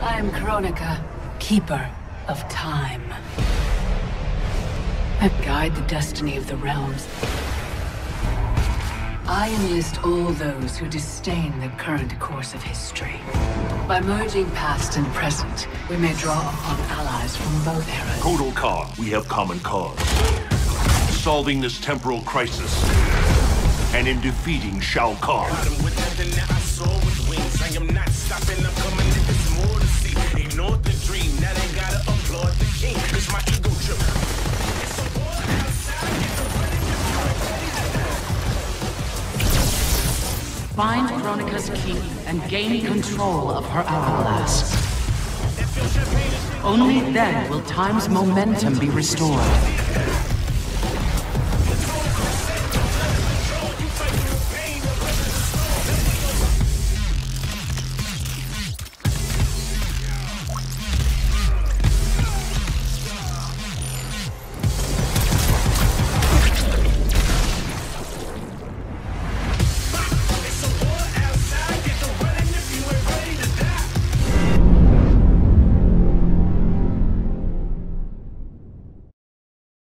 I am Kronika, keeper of time. I guide the destiny of the realms. I enlist all those who disdain the current course of history. By merging past and present, we may draw upon allies from both eras. Total Khan, we have common cause. Solving this temporal crisis. And in defeating Shao Kahn. Find Kronika's key and gain control of her hourglass. Only then will time's momentum be restored.